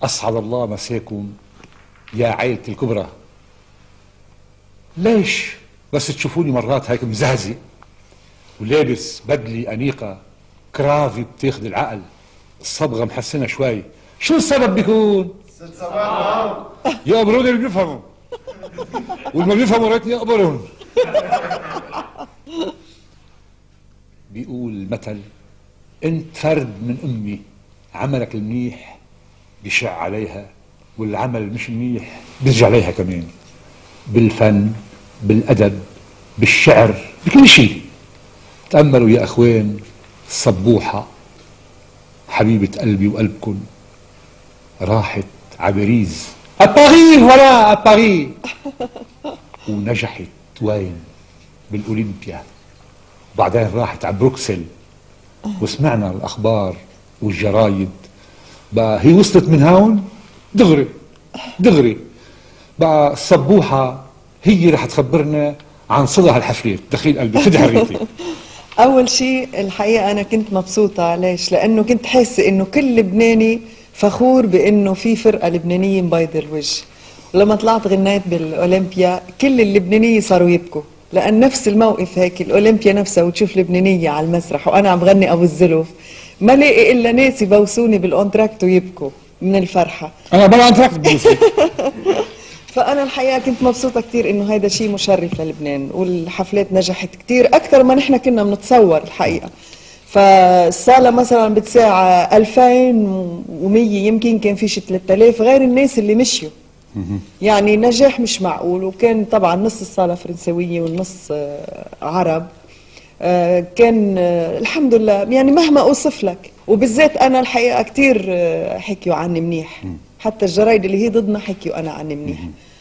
أسعد الله مساكم يا عائلة الكبرى. ليش بس تشوفوني مرات هيك مزهزي ولابس بدلة أنيقة، كرافي بتاخد العقل، الصبغة محسنة شوي؟ شو السبب بيكون؟ ست صباح يا برود اللي بيفهموا واللي ما بيفهموا ريتني أقبرهم. بيقول المثل: انت فرد من امي، عملك المنيح بيشع عليها، والعمل مش منيح بيرجع عليها كمان، بالفن، بالادب، بالشعر، بكل شيء. تأملوا يا اخوان، الصبوحة حبيبة قلبي وقلبكن راحت عبريز أباري، ولا أباري، ونجحت وين؟ بالأولمبيا. وبعدين راحت على بروكسل، وسمعنا الأخبار والجرايد، بقى هي وصلت من هون دغري دغري. بقى الصبوحة هي رح تخبرنا عن صدى هالحفلات. دخيل قلبي خدي حريتي. أول شيء الحقيقة أنا كنت مبسوطة. ليش؟ لأنه كنت حاسة إنه كل لبناني فخور بإنه في فرقة لبنانية مبيض الوجه. لما طلعت غنيت بالأولمبيا كل اللبنانية صاروا يبكوا، لأن نفس الموقف هيك الأولمبيا نفسها، وتشوف لبنانية على المسرح وأنا عم غني أبو الزلف، ما لاقي إلا ناس يبوسوني بالأونتراكت ويبكوا من الفرحة. أنا بلا أنتراكت ببوسك. فأنا الحقيقة كنت مبسوطة كتير إنه هيدا شيء مشرف للبنان، والحفلات نجحت كتير أكثر ما نحن كنا بنتصور الحقيقة. فالصالة مثلا بتساع 2100، يمكن كان في شي 3000 غير الناس اللي مشيوا. يعني نجاح مش معقول. وكان طبعا نص الصالة فرنسوية والنص عرب. كان الحمد لله، يعني مهما أوصف لك. وبالذات أنا الحقيقة كتير حكيوا عني منيح، حتى الجرايد اللي هي ضدنا حكيوا أنا عني منيح.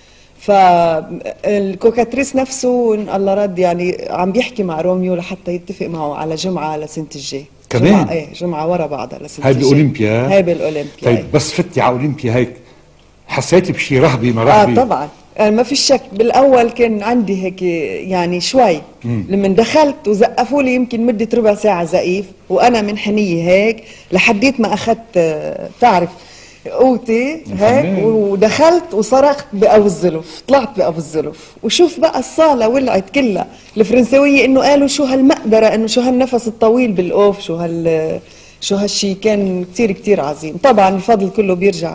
فالكوكاتريس نفسه الله رد، يعني عم بيحكي مع روميو لحتى يتفق معه على جمعة لسنة الجاي. كمان؟ جمعة ايه، جمعة ورا بعضها لسنة الجاي. هاي بالأولمبيا؟ هاي بالأولمبيا. طيب ايه. بس فتي على أولمبيا هيك حسيتي بشي رهبة ما رهبة؟ طبعا ما في شك. بالاول كان عندي هيك يعني شوي. لما دخلت وزقفوا لي يمكن مده ربع ساعه زقيف، وانا من حنيه هيك لحديت ما اخذت تعرف قوتي هيك، ودخلت وصرخت بأبو الزلف، طلعت بأبو الزلف. وشوف بقى الصاله ولعت كلها الفرنسويه، انه قالوا شو هالمقدره، انه شو هالنفس الطويل بالاوف، شو هالشي. كان كتير كتير عظيم. طبعا الفضل كله بيرجع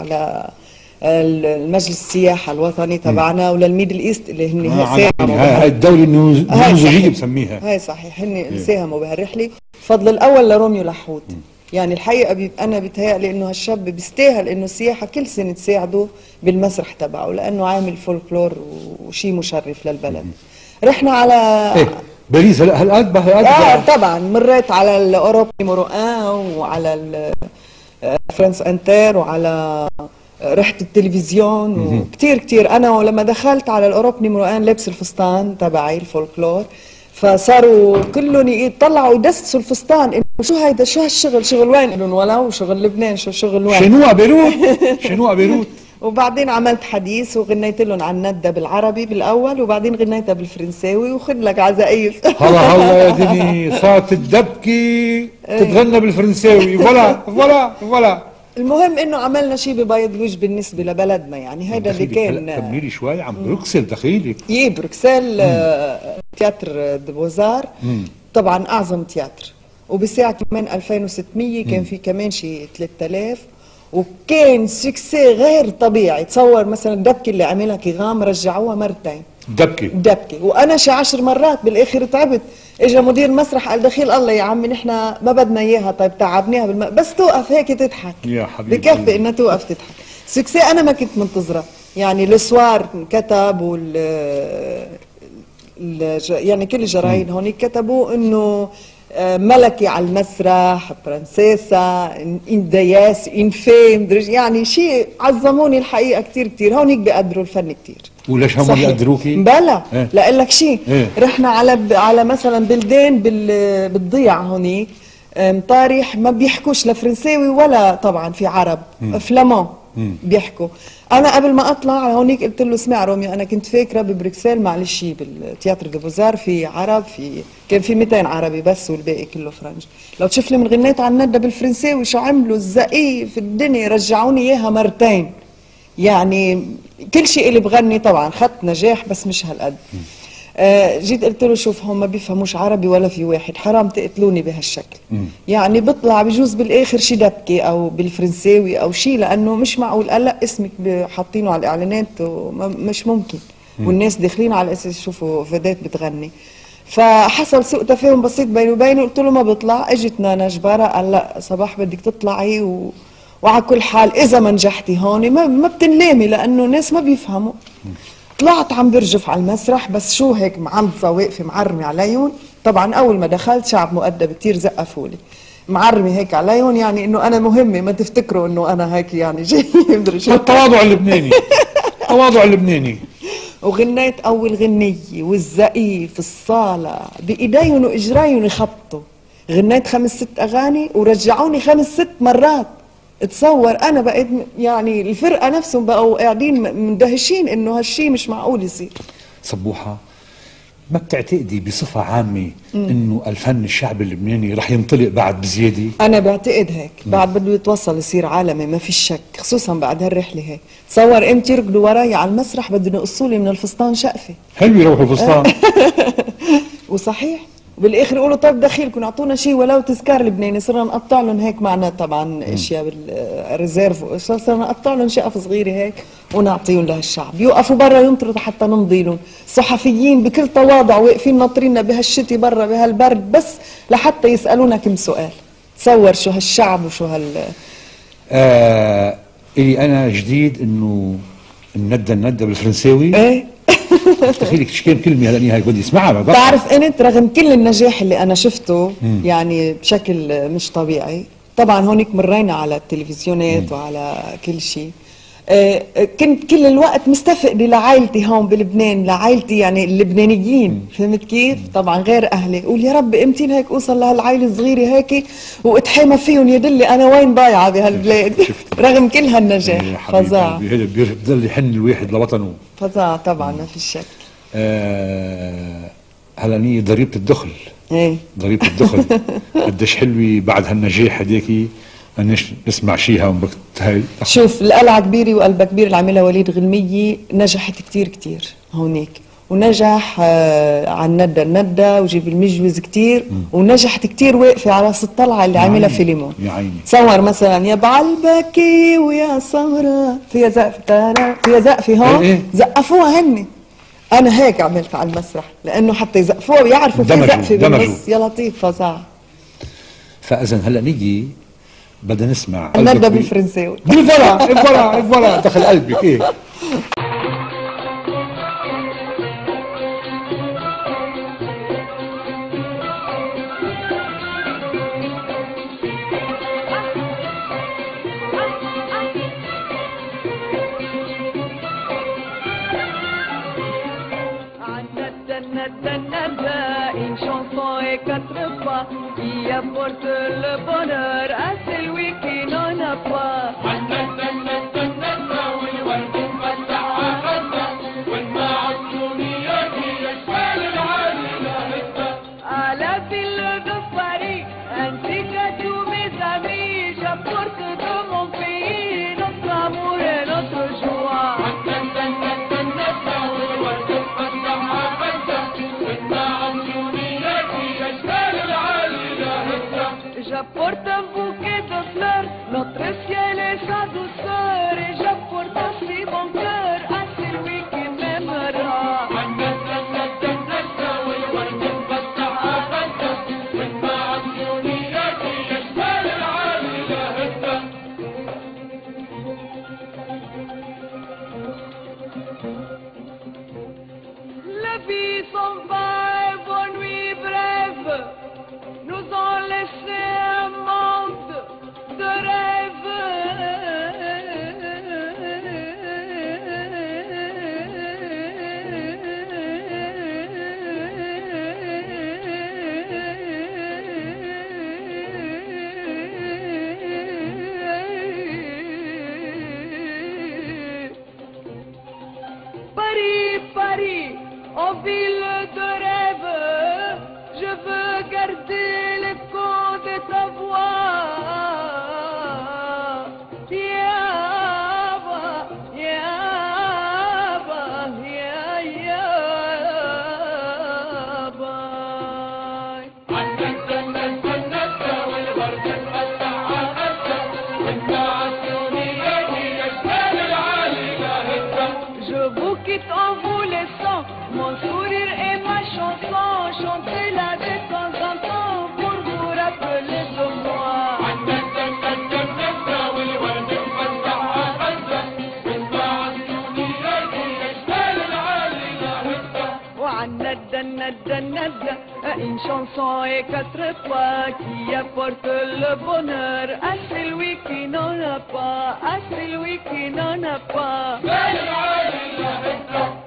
المجلس السياحة الوطني تبعنا وللميدل ايست اللي هن ساهموا. هاي الدولة النموذجية بسميها. هاي صحيح، هن ساهموا بهالرحلة. الفضل الأول لروميو لحوت. يعني الحقيقة أنا بيتهيألي إنه هالشاب بيستاهل إنه السياحة كل سنة تساعده بالمسرح تبعه، لأنه عامل فولكلور وشيء مشرف للبلد. رحنا على إيه باريس هالقد طبعا مريت على الأوروبي نيميرو 1 وعلى فرانس انتر وعلى رحت التلفزيون وكتير كتير. انا ولما دخلت على الاوروب نيميرو 1 لابس الفستان تبعي الفولكلور، فصاروا كلهم يطلعوا يدسسوا الفستان، انه شو هيدا، شو هالشغل، شغل وين؟ قالوا ولو شغل لبنان، شو شغل وين؟ شنو بيروت شنو بيروت. وبعدين عملت حديث وغنيت لهم عن ندى بالعربي بالاول، وبعدين غنيتها بالفرنساوي، وخذ لك عزايف. هلا يا دني، صارت الدبكه تتغنى بالفرنساوي. فوالا المهم انه عملنا شيء ببيض الوجه بالنسبه لبلدنا. يعني هيدا اللي كان. كملي شوي عن بروكسل. دخيلك بروكسل تياتر دبوزار، طبعا اعظم تياتر. وبساعة كمان 2600 كان في كمان شيء 3000، وكان سكسي غير طبيعي. تصور مثلا الدبكه اللي عملها كيغام رجعوها مرتين. دبكه وانا شي 10 مرات بالاخر تعبت. اجى مدير المسرح قال دخيل الله يا عمي نحن ما بدنا اياها. طيب تعبناها بس توقف هيك تضحك يا حبيبي، بكفي انها توقف تضحك. سكسي انا ما كنت منتظره. يعني السوار كتب يعني كل الجرايد هونيك كتبوا انه ملكي على المسرح، برنسيسا، اندياس، انفيم، يعني شيء عظموني الحقيقه كثير كثير. هونيك بيقدروا الفن كثير. وليش هم يقدروكي؟ بلا لا لك شيء. رحنا على مثلا بلدان بالضيعه هونيك، مطارح ما بيحكوش لا فرنساوي ولا طبعا في عرب، فلامون بيحكوا. انا قبل ما اطلع هونيك قلت له اسمع روميو، انا كنت فاكره ببريكسل معلش بالتياتر دي بوزار في عرب، كان في 200 عربي بس والباقي كله فرنج. لو تشوف لي من غنيت عن ندى بالفرنساوي شو عملوا الزقيق في الدنيا، رجعوني اياها مرتين. يعني كل شيء اللي بغني طبعا خدت نجاح بس مش هالقد. جيت قلت له شوف هم ما بيفهموش عربي ولا في واحد، حرام تقتلوني بهالشكل. يعني بطلع بجوز بالاخر شي دبكه او بالفرنساوي او شي، لانه مش معقول قال لا اسمك حاطينه على الاعلانات مش ممكن. والناس داخلين على اساس يشوفوا فدات بتغني. فحصل سوء تفاهم بسيط بيني وبينه، قلت له ما بطلع. اجت نانا جبارة قال لا صباح بدك تطلعي وعلى كل حال اذا ما نجحتي هون ما بتنلامي، لانه الناس ما بيفهموا. طلعت عم برجف على المسرح بس شو هيك معنطزه واقفه معرمي عليهم. طبعا اول ما دخلت شعب مؤدب كثير زقفوا لي معرمي هيك عليهم، يعني انه انا مهمه، ما تفتكروا انه انا هيك يعني جاي مدري شو. التواضع اللبناني، التواضع اللبناني. وغنيت اول غنيه والزقيف في الصاله بايديهم واجريهم يخبطوا. غنيت 5-6 اغاني ورجعوني 5-6 مرات. تصور انا بقيت يعني الفرقه نفسهم بقوا قاعدين مندهشين انه هالشي مش معقول يصير. صبوحه، ما بتعتقدي بصفه عامه انه الفن الشعبي اللبناني رح ينطلق بعد بزياده؟ انا بعتقد هيك، بعد بده يتوصل يصير عالمي ما في شك، خصوصا بعد هالرحله هيك. تصور امتى يركضوا وراي على المسرح بدهم يقصوا لي من الفستان شقفه. حلو يروحوا الفستان. وصحيح بالاخر يقولوا طيب دخيلكم اعطونا شيء ولو تذكار لبناني. صرنا نقطع لهم هيك معنا طبعا اشياء بالريزيرف، صرنا نقطع لهم شقف صغيره هيك ونعطيهم لهالشعب، يوقفوا برا ينطروا حتى نمضي لهم. صحفيين بكل تواضع واقفين ناطريننا بهالشتي برا بهالبرد بس لحتى يسالونا كم سؤال. تصور شو هالشعب وشو إلي انا جديد انه الندى بالفرنساوي. ايه تخيلك كم كلمه هلا هاي بدي اسمعها. بتعرف انت رغم كل النجاح اللي انا شفته يعني بشكل مش طبيعي، طبعا هونيك مرينا على التلفزيونات وعلى كل شيء. كنت كل الوقت مستفقدة لعائلتي هون بلبنان، لعائلتي يعني اللبنانيين، فهمت كيف؟ طبعا غير اهلي. قول يا رب امتى هيك اوصل لهالعائله الصغيره هيك واتحامى فيهم يدلي انا وين ضايعه بهالبلاد. رغم كل هالنجاح فظاع. هذا بضل يحن الواحد لوطنه. فظاع طبعا ما في شك. هلا نية ضريبة الدخل. ايه ضريبة الدخل قديش حلوة بعد هالنجاح هديكي. نسمع شيها وقت هاي. شوف القلعة كبيرة وقلبها كبير اللي عملها وليد غلمية نجحت كتير كتير هونيك، ونجح عن الندى وجيب المجوز كتير، ونجحت كتير واقفة على راس الطلعة اللي عملها فيلمون. يا عيني تصور مثلا يا بعلبكي ويا سمرة فيها زقفة، فيها زقفة هون إيه؟ زقفوها هني. أنا هيك عملت على المسرح لأنه حتى يزقفوها ويعرفوا في زقفة بالنص. يا لطيف فظاع. فإذا هلا نيجي بدنا نسمع الندى بالفرنساوي. بالفرع دخل قلبك. ايه Une chanson et 4 fois qui apporte le bonheur à celui qui n'en a pas. À la ville de Paris, ainsi qu'à tous mes amis, j'apporte de mon pays notre amour et notre joie. J'apporte un bouquet de fleurs, notre ciel et sa douceur, et j'apporte aussi mon cœur à celui qui m'aimera. La vie s'en va et bonne nuit brève nous ont laissé un monde de rêve. ville de rêve, je veux garder l'écho de ta voix. Yaba, yaba, yaba. عنا الجنة الجنة والورد المفتح عقدة والنعسوني هي جبال العالي لهجة. Je vous quitte en vous laissant mon sourire et ma chanson. Chantez-la de temps en temps pour vous rappeler de moi. عنا الجنة الجنة والورد المفتح عقدة والنعسوني هي جبال العالي لهجة. وعنا الدنة une chanson et quatre fois qui apporte le bonheur à celui qui n'en a pas, à celui qui n'en a pas. جبال العالي لهجة.